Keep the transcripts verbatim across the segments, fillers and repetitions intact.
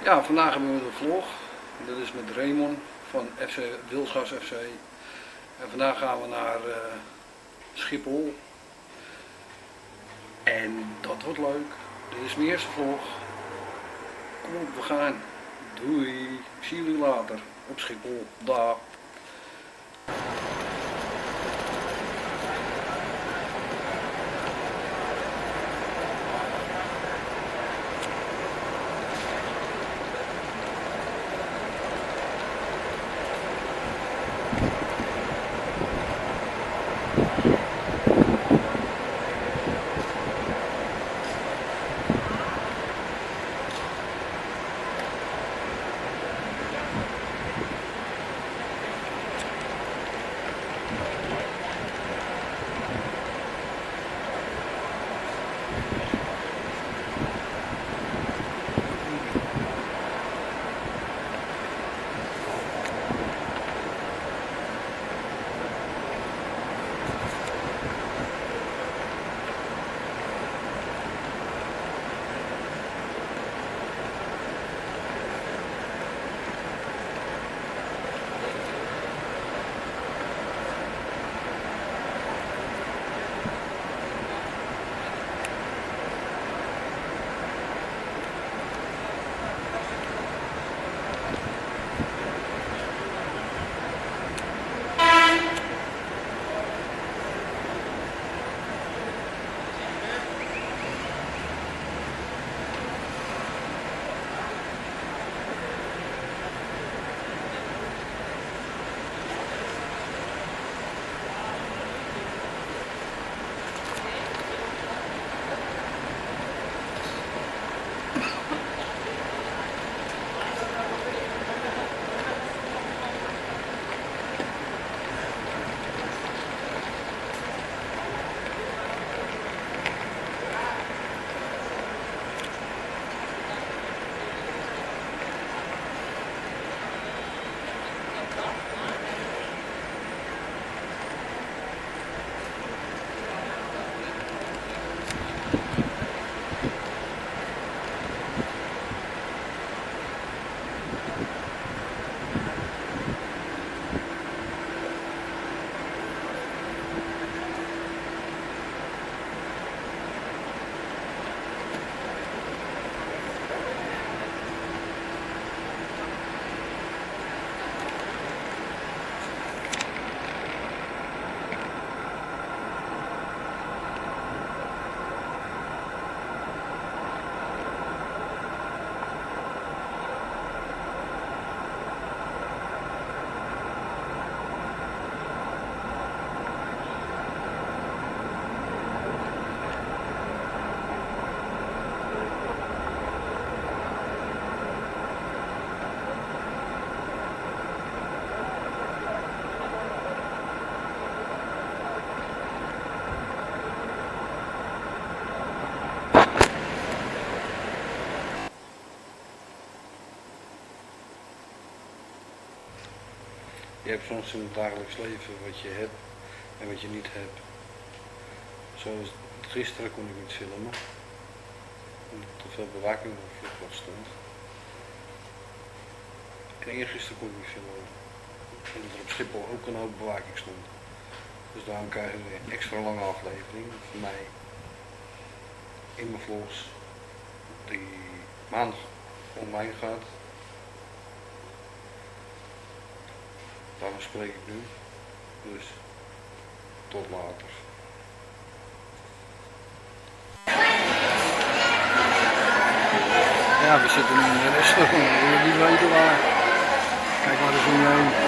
Ja, vandaag hebben we de vlog. Dit is met Raymond van F C Wilsgas F C. En vandaag gaan we naar uh, Schiphol. En dat wordt leuk. Dit is mijn eerste vlog. Kom op, we gaan. Doei. Ik zie jullie later op Schiphol. Dag. Je hebt soms in het dagelijks leven wat je hebt en wat je niet hebt. Zoals gisteren kon ik niet filmen, omdat er veel bewaking op de vlucht stond. En eergisteren kon ik niet filmen, omdat er op Schiphol ook een hoop bewaking stond. Dus daarom krijgen we een extra lange aflevering van mij in mijn vlogs, die maandag online gaat. Daarom spreek ik nu, dus tot later. Ja, we zitten nu in een restaurant, we willen niet weten waar. Kijk waar is om je heen.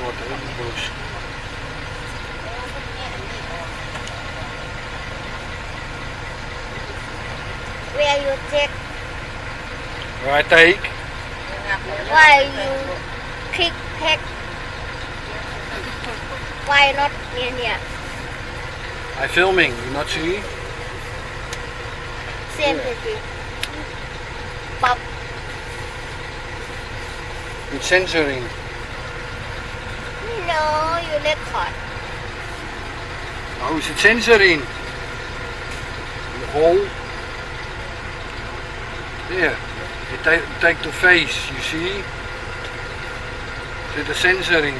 zwart, hè, die boos. Where you take? Where I take? Why you pick peck? Why not near here? I'm filming, you not see? Same Yeah. thing. Pop. It's censoring. No, you record. Oh, is it censoring? The hole? Here, you take, take the face, you see? Zit de censoring.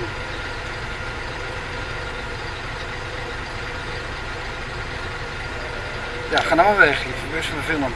Ja, ga nou maar weg, je verwust mijn film.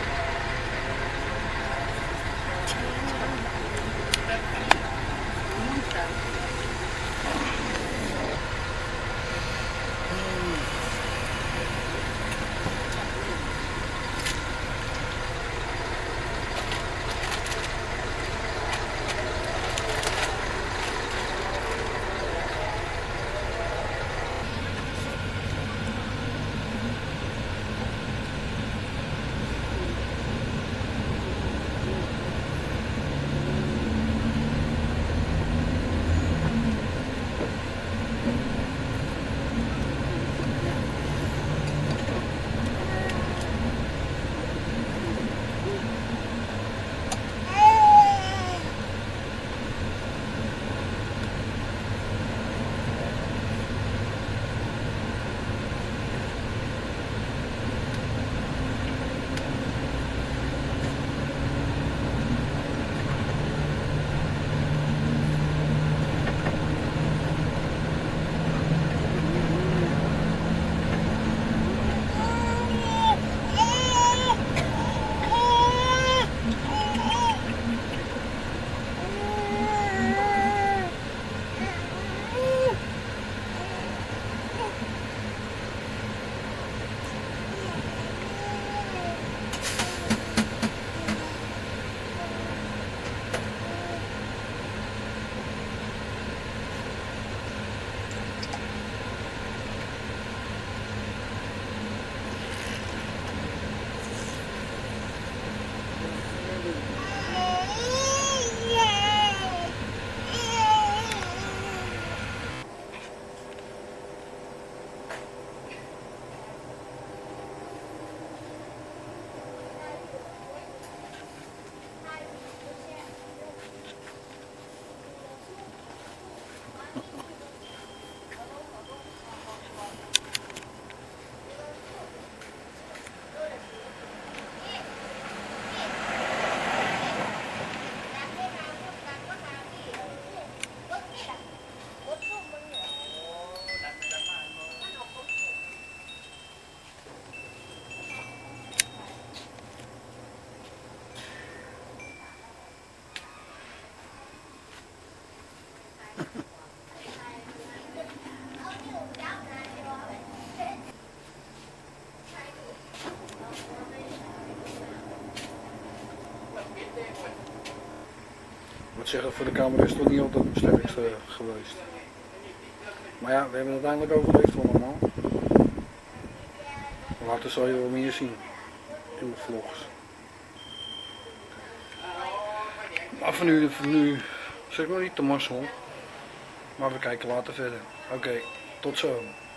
Ik moet zeggen, voor de camera is het toch niet altijd het sterkste geweest. Maar ja, we hebben het uiteindelijk overleefd allemaal. Later zal je wel meer zien in de vlogs. Maar voor nu, voor nu zeg maar niet te mazzel. Maar we kijken later verder. Oké, okay, tot zo.